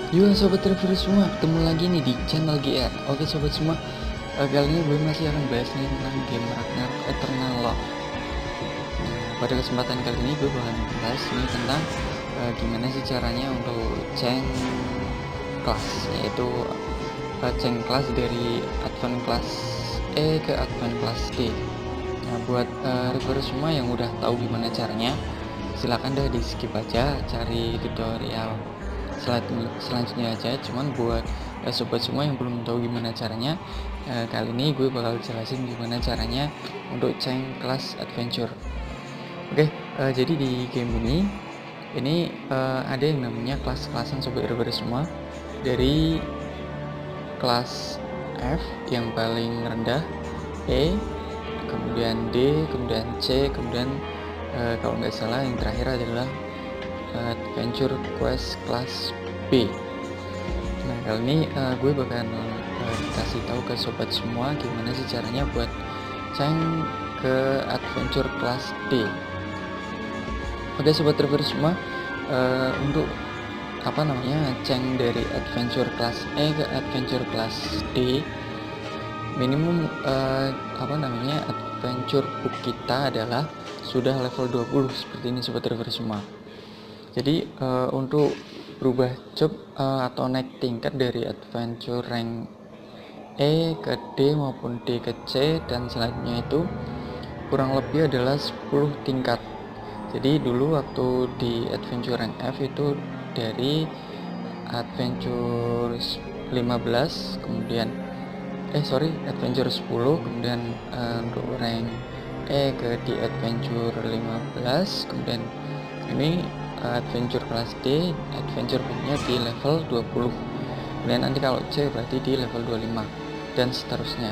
Yo sobat review semua, ketemu lagi nih di channel GR. Oke sobat semua, kali ini gue masih akan bahas nih tentang game Ragnarok Eternal. Pada kesempatan kali ini gue bakal bahas nih tentang gimana sih caranya untuk change kelas, yaitu change kelas dari advance kelas E ke advance kelas D. Nah buat reviewer semua yang udah tahu gimana caranya, silahkan dah di skip aja, cari tutorial selanjutnya aja. Cuman buat sobat semua yang belum tahu gimana caranya, kali ini gue bakal jelasin gimana caranya untuk change kelas adventure. Oke, jadi di game ini ada yang namanya kelas-kelasan sobat reviewer semua, dari kelas F yang paling rendah, E, kemudian D, kemudian C, kemudian kalau nggak salah yang terakhir adalah Adventure Quest kelas B. Nah kali ini gue bakal kasih tahu ke sobat semua gimana sih caranya buat change ke Adventure kelas D. Oke sobat reviewer semua, untuk change dari Adventure kelas E ke Adventure kelas D, minimum Adventure book kita adalah sudah level 20 seperti ini sobat reviewer semua. Jadi untuk berubah job atau naik tingkat dari adventure rank E ke D maupun D ke C dan selanjutnya itu kurang lebih adalah 10 tingkat. Jadi dulu waktu di adventure rank F itu dari adventure 15 kemudian adventure 10, kemudian untuk rank E ke di adventure 15, kemudian ini adventure kelas D, adventure booknya di level 20, kemudian nanti kalau C berarti di level 25 dan seterusnya.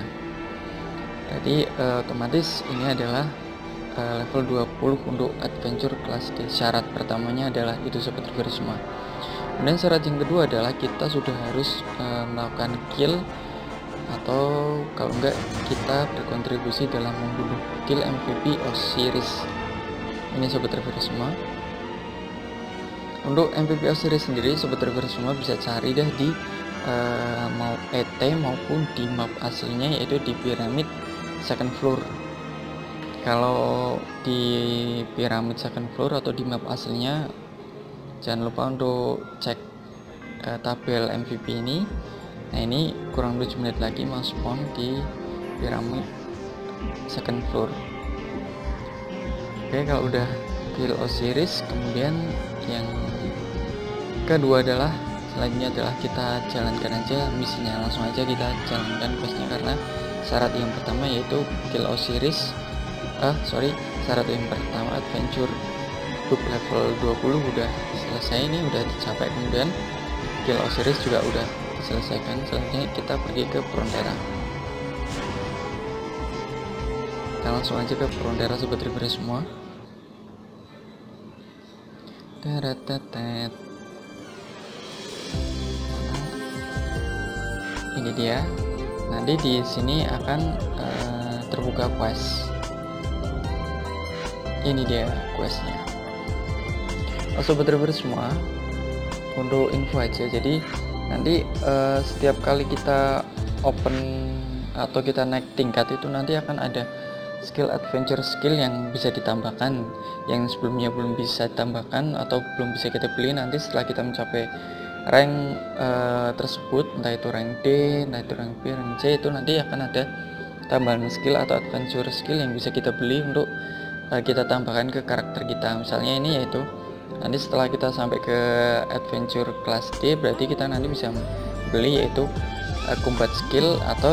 Jadi otomatis ini adalah level 20 untuk adventure kelas D. Syarat pertamanya adalah itu sobat reviewer semua. Kemudian syarat yang kedua adalah kita sudah harus melakukan kill, atau kalau enggak kita berkontribusi dalam membunuh kill MVP Osiris. Ini sobat reviewer semua. Untuk MVP Osiris sendiri sobat reviewer semua bisa cari dah di mau ET maupun di map aslinya, yaitu di piramid second floor. Kalau di piramid second floor atau di map aslinya, jangan lupa untuk cek tabel MVP ini. Nah ini kurang 7 menit lagi mau spawn di piramid second floor. Oke, kalau udah kill Osiris, kemudian yang kedua adalah selanjutnya adalah kita jalankan aja misinya, langsung aja kita jalankan questnya, karena syarat yang pertama yaitu kill Osiris, syarat yang pertama adventure book level 20 udah selesai, ini udah dicapai, kemudian kill Osiris juga udah diselesaikan. Selanjutnya kita pergi ke Frontera. Kita langsung aja ke Frontera sobat reviewer semua. Ini dia. Nanti di sini akan terbuka quest. Ini dia questnya. Sobat reviewer semua, untuk info aja, jadi nanti setiap kali kita open atau kita naik tingkat itu nanti akan ada skill adventure skill yang bisa ditambahkan, yang sebelumnya belum bisa ditambahkan atau belum bisa kita beli. Nanti setelah kita mencapai rank tersebut, entah itu rank D, entah itu rank B, rank C, itu nanti akan ada tambahan skill atau adventure skill yang bisa kita beli untuk kita tambahkan ke karakter kita. Misalnya ini yaitu nanti setelah kita sampai ke adventure kelas D, berarti kita nanti bisa beli yaitu combat skill atau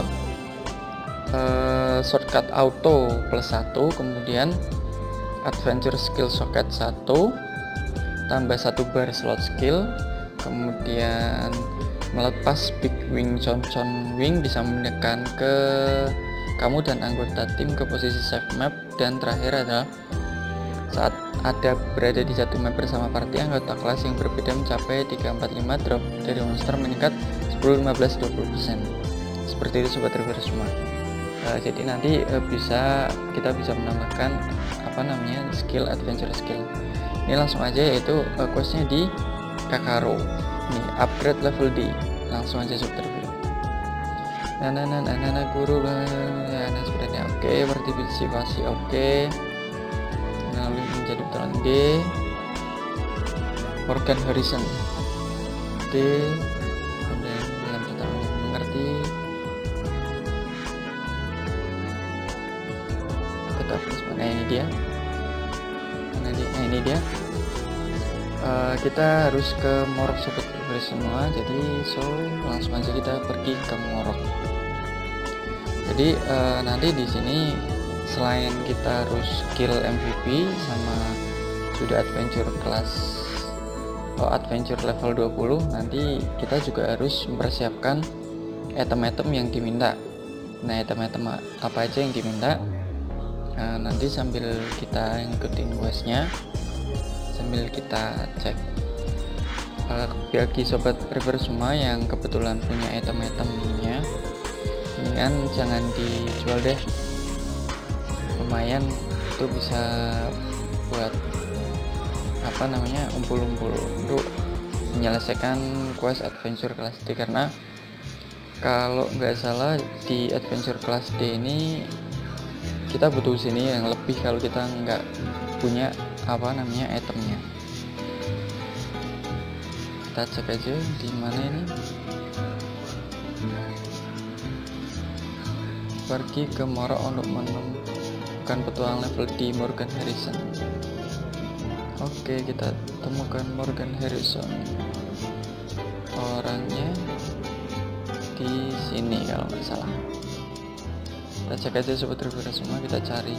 shortcut auto plus 1, kemudian adventure skill socket 1 tambah 1 bar slot skill, kemudian melepas big wing concon wing bisa menekan ke kamu dan anggota tim ke posisi safe map, dan terakhir adalah saat ada berada di satu map bersama party, anggota kelas yang berbeda mencapai 345, drop dari monster meningkat 10, 15, 20%. Seperti itu sobat reviewer semua. Jadi nanti kita bisa menambahkan skill adventure skill. Ini langsung aja, yaitu questnya di Kakaro. nih upgrade level D, langsung aja sobat review. Guru ya, sebenarnya oke, partisipasi oke, lalu menjadi putaran D, Morgan Horizon D, kemudian dalam putaran mengerti, tetap mana ini dia, ini dia. Kita harus ke Morok sobat review semua, jadi langsung aja kita pergi ke Morok. Jadi nanti di sini selain kita harus skill MVP sama sudah adventure kelas adventure level 20, nanti kita juga harus mempersiapkan item-item yang diminta. Nah, item-item apa aja yang diminta, nanti sambil kita ngikutin questnya, sambil kita cek. Bagi sobat reviewer semua yang kebetulan punya item-itemnya, mendingan jangan dijual deh, lumayan itu bisa buat umpul-umpul untuk menyelesaikan quest adventure kelas D. Karena kalau nggak salah di adventure kelas D ini kita butuh sini yang lebih kalau kita nggak punya itemnya. Kita cek aja di mana ini. Pergi ke Morok untuk menemukan petualang level D Morgan Horizon. Oke, kita temukan Morgan Horizon. Orangnya di sini kalau nggak salah. Kita cek aja sobat reviewer semua, kita cari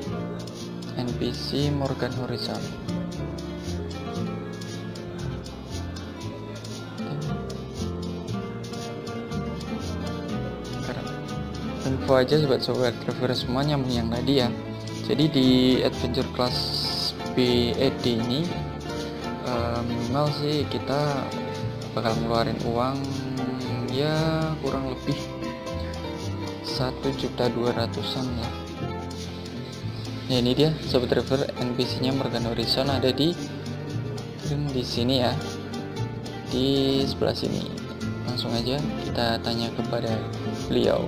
NPC Morgan Horizon. Info aja sobat reviewer semua, nyambung yang tadi ya. Jadi di adventure class BED ini minimal sih kita bakal ngeluarin uang ya kurang lebih 1.200.000-an lah. Ya, ini dia sobat reviewer, NPC nya Morgan Horizon ada di sini ya, di sebelah sini. Langsung aja kita tanya kepada beliau.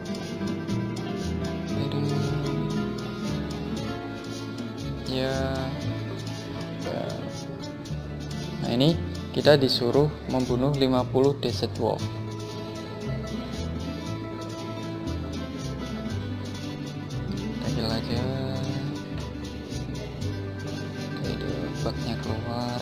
Nah, ini kita disuruh membunuh 50 desert wolf. Kita kill aja. Ada bugnya keluar.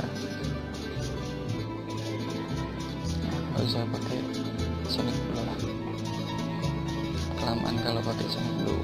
Nggak usah pakai Sonic Blue lah, kelamaan kalau pakai Sonic Blue.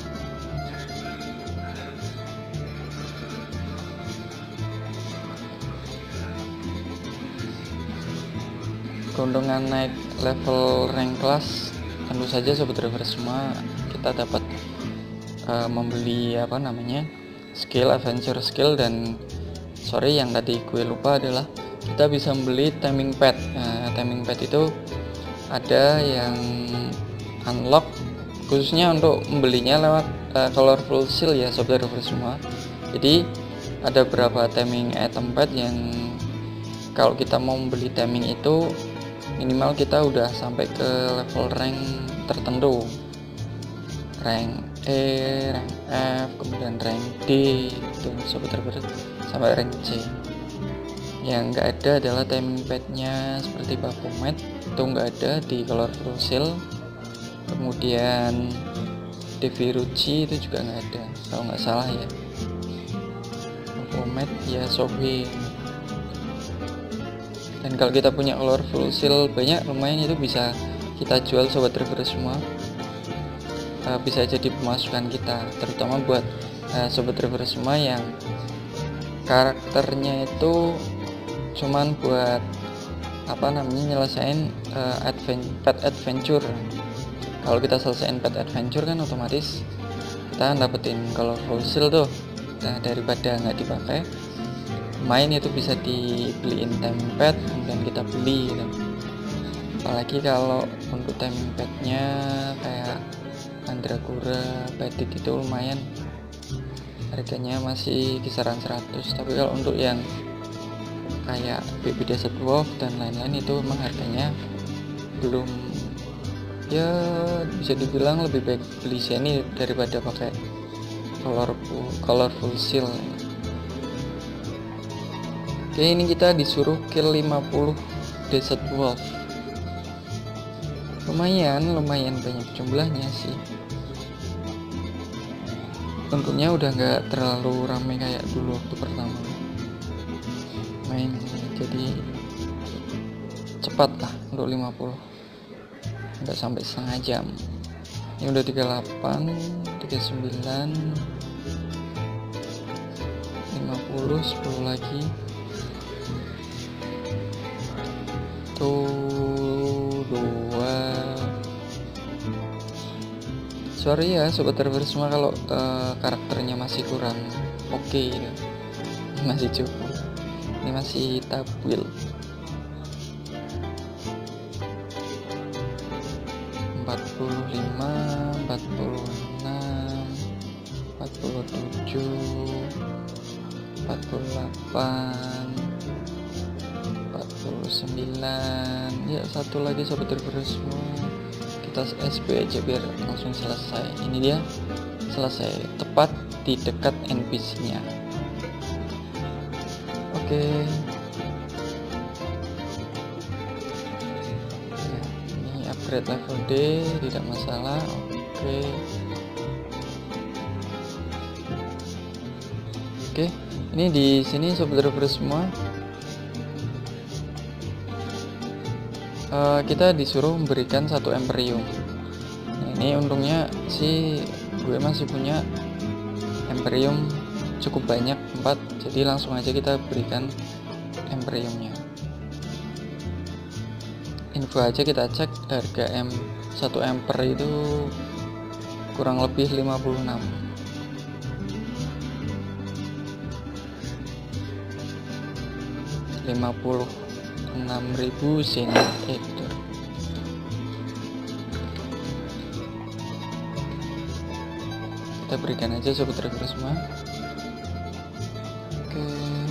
Keuntungan naik level rank kelas, tentu saja sobat reviewer semua kita dapat membeli skill, adventure skill, dan yang tadi gue lupa adalah kita bisa membeli taming pad. Taming pad itu ada yang unlock khususnya untuk membelinya lewat colorful seal ya sobat reviewer semua. Jadi ada beberapa taming item pad yang kalau kita mau membeli taming itu minimal kita udah sampai ke level rank tertentu, rank E, rank F, kemudian rank D itu sobat reviewer, sampai rank C. Yang nggak ada adalah timing padnya seperti Baphomet, itu nggak ada di colorful seal. Kemudian Devirucci itu juga nggak ada kalau nggak salah ya. Baphomet ya Sobe. Dan kalau kita punya colorful seal banyak, lumayan itu bisa kita jual sobat reviewer semua, bisa jadi pemasukan kita, terutama buat sobat reviewer semua yang karakternya itu cuman buat nyelesain pet adventure. Kalau kita selesaiin pet adventure kan otomatis kita dapetin colorful seal tuh. Nah, daripada nggak dipakai, main itu bisa dibeliin timing pad kemudian kita beli gitu. Apalagi kalau untuk timing padnya kayak Mandragora, Petit itu lumayan harganya masih kisaran 100. Tapi kalau untuk yang kayak Baby Desert Wolf dan lain-lain itu memang harganya belum, ya bisa dibilang lebih baik beli Shiny daripada pakai colorful seal. Oke, ini kita disuruh kill 50 Desert Wolf. Lumayan banyak jumlahnya sih. Untungnya udah nggak terlalu ramai kayak dulu waktu pertama main, jadi cepat lah untuk 50, nggak sampai setengah jam. Ini udah 38, 39, 50, 10 lagi tuh 2. Sorry ya sobat driver semua kalau karakternya masih kurang oke ya. Masih cukup, ini masih tabil. 45, 46, 47, 48, 49. Ya, satu lagi sobat driver semua, kita SP aja biar langsung selesai. Ini dia selesai, tepat di dekat NPC nya. Oke. Ya, ini upgrade level D tidak masalah. Oke, ini di sini sobat driver semua, kita disuruh memberikan 1 Emperium. Nah, ini untungnya sih gue masih punya Emperium cukup banyak, 4, jadi langsung aja kita berikan Emperiumnya. Info aja kita cek, harga 1 Emper itu kurang lebih 56. 56.000 Shiny itu. Kita berikan aja sobat driver semua. Oke.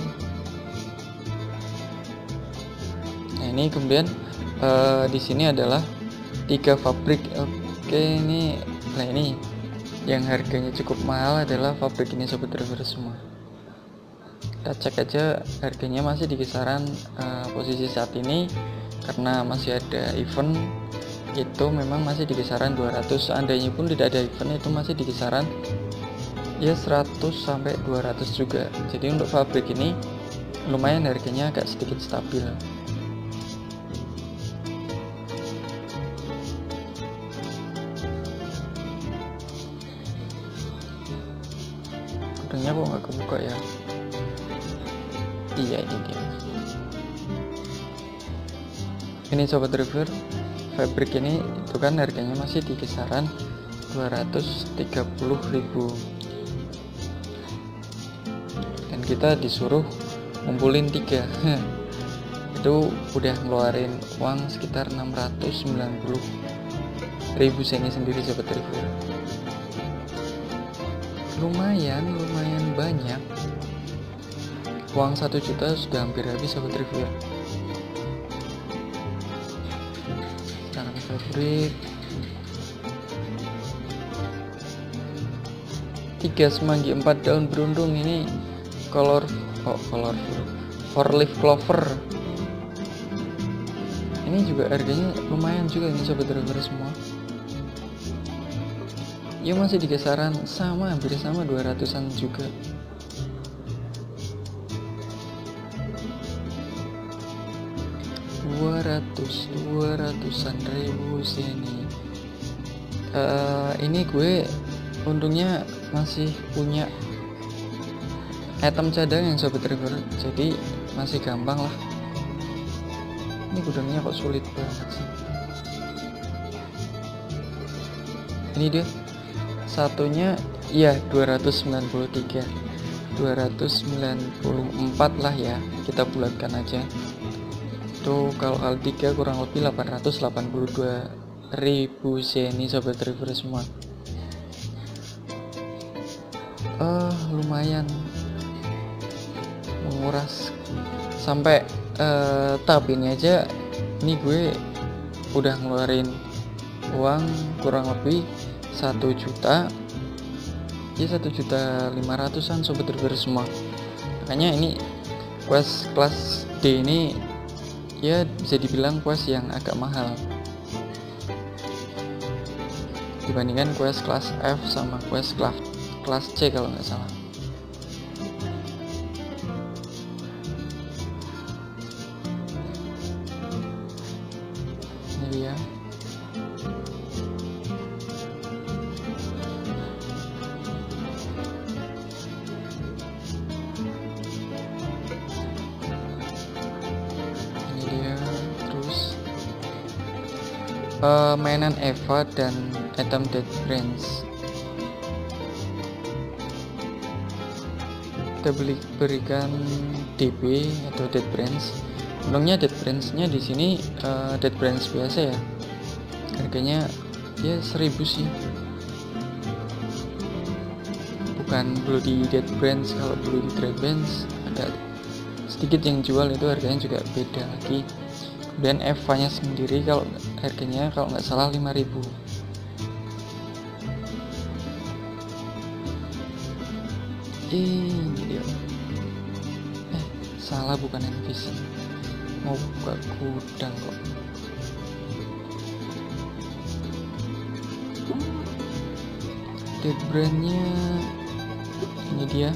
Nah, ini kemudian di sini adalah 3 pabrik. Oke, ini nah ini yang harganya cukup mahal adalah pabrik ini sobat driver semua. Kita cek aja harganya masih di kisaran posisi saat ini, karena masih ada event itu memang masih di kisaran 200. Seandainya pun tidak ada event itu masih di kisaran ya 100 sampai 200 juga. Jadi untuk pabrik ini lumayan harganya agak sedikit stabil. Kodenya kok nggak kebuka ya? Iya, ini dia. Ini sobat driver, fabric ini itu kan harganya masih di kisaran 230.000. Dan kita disuruh ngumpulin 3. Itu udah ngeluarin uang sekitar 690.000 Shiny sendiri sobat driver. Lumayan banyak. Uang 1 juta sudah hampir habis sobat reviewer. Sekarang favorit 3 semanggi 4 daun berundung. Ini colorful 4 leaf clover. Ini juga harganya lumayan juga ini sobat reviewer semua. Ya masih di kisaran sama, hampir sama 200-an juga. 200-an ribu sini. Ini gue untungnya masih punya item cadangan sobat river, jadi masih gampang lah. Ini gudangnya kok sulit banget sih. Ini dia satunya ya 293, 294 lah ya, kita bulatkan aja. Tuh kalau L3 kurang lebih 882.000 Shiny sobat river semua. Lumayan menguras sampai tahap ini aja ini gue udah ngeluarin uang kurang lebih 1 juta ya, 1.500.000-an sobat reviewer semua. Makanya ini quest kelas D ini ya bisa dibilang quest yang agak mahal dibandingkan quest kelas F sama quest kelas C kalau nggak salah. Ini dia. Ini dia. Terus mainan Eva dan Atom Dead Brains. Kita berikan DB atau Dead Brains. Untungnya Dead Brains-nya di sini Dead Brains biasa ya. Harganya ya 1.000 sih. Bukan Bloody Dead Brains. Kalau Bloody Dead Brains ada sedikit yang jual, itu harganya juga beda lagi. Dan Eva-nya sendiri kalau harganya kalau nggak salah 5.000. Ini dia. Salah, bukan NPC. Mau buka gudang kok. Dead brandnya ini dia.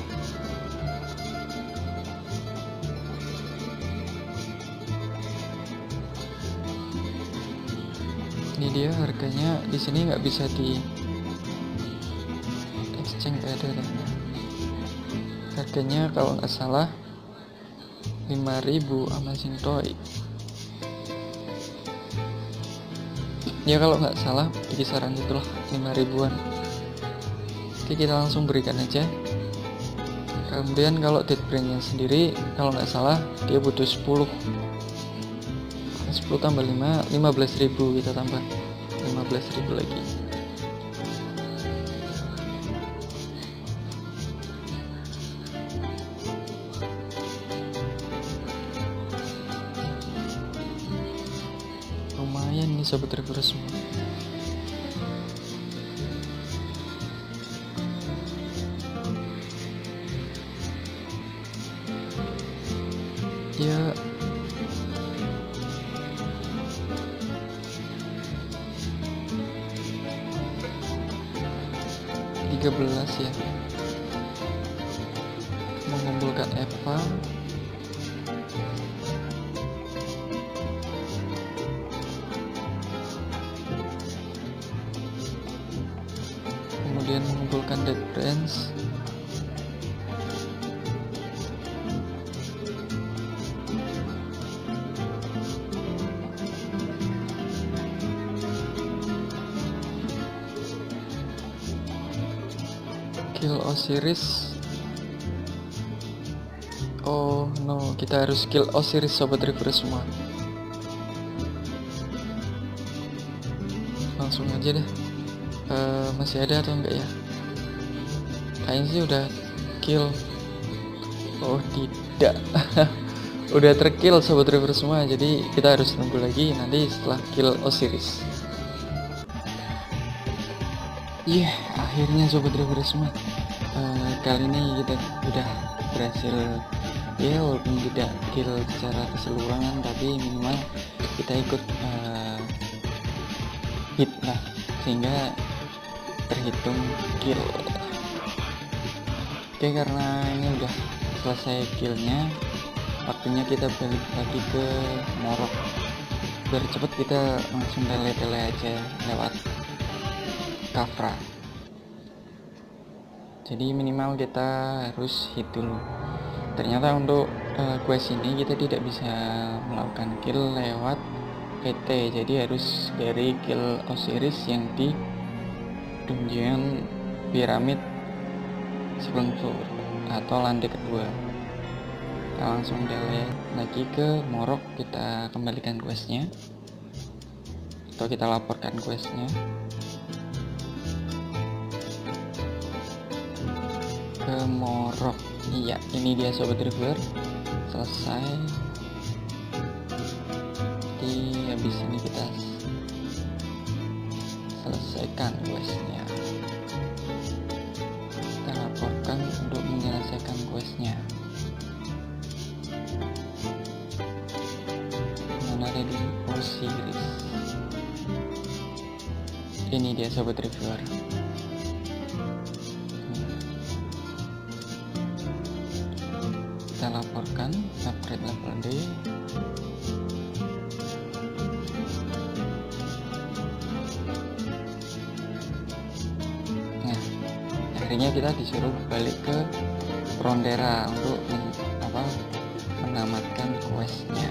Ini dia harganya. Di sini nggak bisa di exchange, ada. Harganya kalau nggak salah 5.000 Amazing Toy. Ya kalau nggak salah di kisaran itulah 5.000-an. Oke, kita langsung berikan aja. Kemudian kalau Dead Brand-nya sendiri kalau nggak salah dia butuh 10 tambah 5, 15.000. Kita tambah 15.000 lagi. Lumayan nih sobat reviewer semua. Ya, ya, mengumpulkan Eva. Kemudian mengumpulkan Dead Brands. Kill Osiris. Oh no, kita harus kill Osiris sobat reviewer semua. Langsung aja deh. Masih ada atau enggak ya? Kayaknya sih udah kill. Oh tidak. Udah terkill sobat reviewer semua. Jadi kita harus tunggu lagi nanti setelah kill Osiris. Akhirnya sobat reviewer semua, kali ini kita udah berhasil ya, walaupun tidak kill secara keseluruhan tapi minimal kita ikut hit lah, sehingga terhitung kill. Oke, karena ini udah selesai killnya, waktunya kita balik lagi ke Morok. Biar cepet kita langsung tele-tele aja lewat Kafra. Jadi minimal kita harus hit dulu. Ternyata untuk quest ini kita tidak bisa melakukan kill lewat PT, jadi harus dari kill Osiris yang di dungeon piramid second floor atau lantai kedua. Kita langsung delete lagi ke Morok, kita kembalikan questnya atau kita laporkan questnya ke Morok. Iya, ini dia sobat reviewer. selesai. Jadi habis ini kita selesaikan questnya, kita laporkan untuk menyelesaikan questnya. Mana ready for series. Ini dia sobat reviewer. Kita laporkan upgrade level D. Nah, akhirnya kita disuruh balik ke Prondera untuk menamatkan questnya.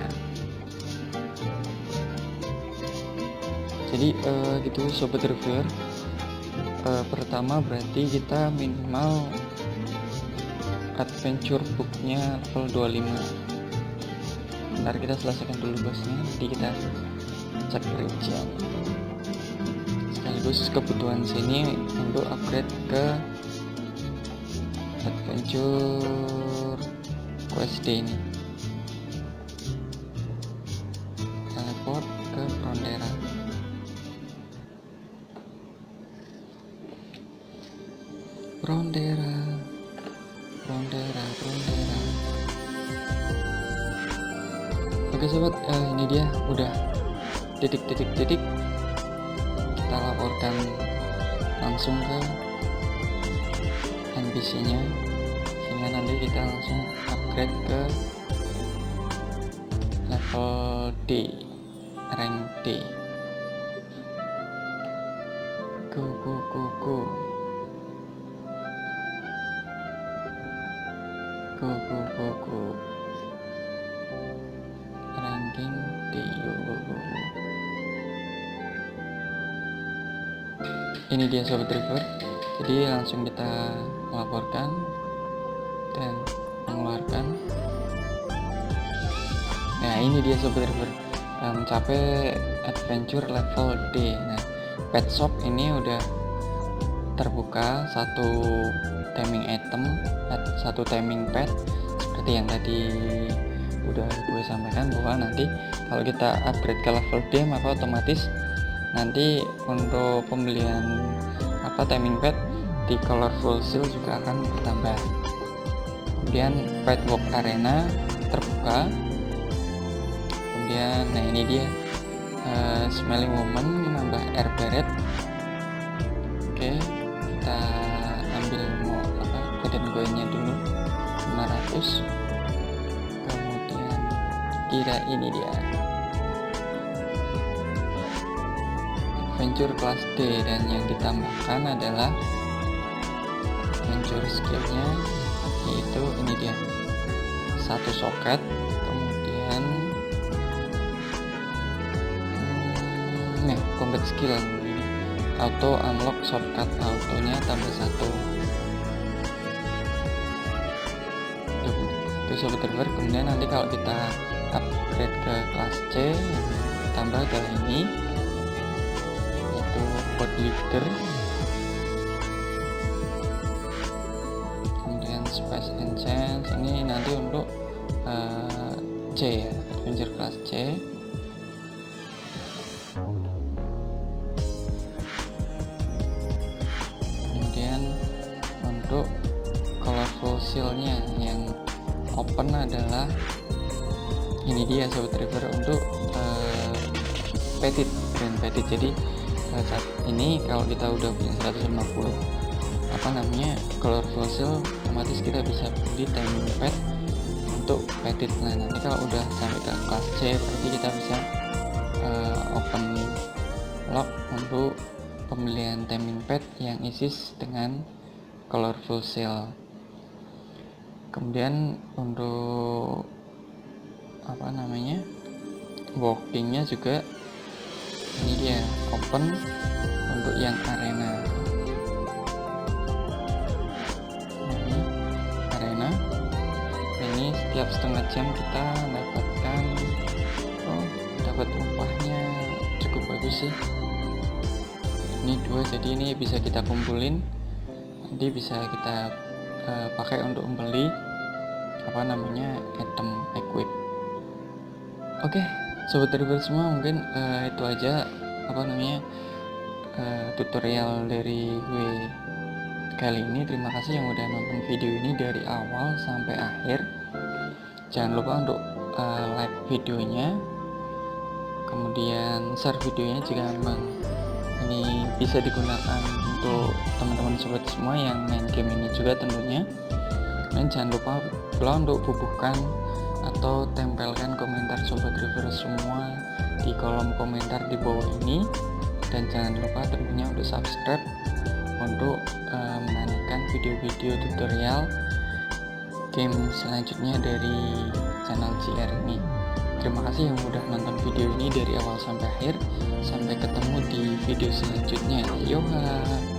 Jadi gitu sobat reviewer. Pertama berarti kita minimal adventure booknya level 25. Bentar, kita selesaikan dulu bosnya, nanti kita cek region. Sekaligus kebutuhan sini untuk upgrade ke adventure quest D ini. Teleport ke Prondera. Prondera. Oke sobat, ini dia udah titik. Kita laporkan langsung ke NPC nya, sehingga nanti kita langsung upgrade ke level D, rank D. Go. Ranking D. Ini dia sobat reviewer. Jadi langsung kita laporkan dan mengeluarkan. Nah, ini dia sobat reviewer, mencapai adventure level D. Nah, pet shop ini udah terbuka satu taming item, satu taming pet, seperti yang tadi udah gue sampaikan bahwa nanti kalau kita upgrade ke level D maka otomatis nanti untuk pembelian taming pet di Colorful Seal juga akan bertambah. Kemudian pet walk arena terbuka. Kemudian nah ini dia smelling woman menambah air beret. Oke, kita ambil badan goenya dulu 500. Kemudian kira ini dia adventure kelas D, dan yang ditambahkan adalah adventure skillnya, yaitu ini dia satu soket. Kemudian combat skill auto unlock shortcut, autonya tambah 1. Itu sobat reviewer. Kemudian nanti kalau kita upgrade ke kelas C tambah ke ini, yaitu bot leader. Kemudian space and chance ini nanti untuk C ya, adventure kelas C. Untuk colorful seal-nya yang open adalah ini dia sobat reviewer, untuk petit. Jadi saat ini kalau kita udah punya 150 colorful seal, otomatis kita bisa beli taming pet untuk petit. Nah, nanti kalau udah sampai ke kelas C berarti kita bisa open lock untuk pembelian taming pet yang ISIS dengan Colorful Seal. Kemudian untuk walkingnya juga ini dia open untuk yang arena. Ini arena, ini setiap setengah jam kita dapat upahnya cukup bagus sih. Ini 2, jadi ini bisa kita kumpulin, nanti bisa kita pakai untuk membeli item equip. Oke, sobat reviewer semua, mungkin itu aja tutorial dari gue kali ini. Terima kasih yang udah nonton video ini dari awal sampai akhir. Jangan lupa untuk like videonya, kemudian share videonya jika memang ini bisa digunakan untuk teman-teman sobat semua yang main game ini juga tentunya. Dan jangan lupa pula untuk bubuhkan atau tempelkan komentar sobat reviewer semua di kolom komentar di bawah ini. Dan jangan lupa tentunya untuk subscribe untuk menantikan video-video tutorial game selanjutnya dari channel JR ini. Terima kasih yang udah nonton video ini dari awal sampai akhir. Sampai ketemu di video selanjutnya. Yoha.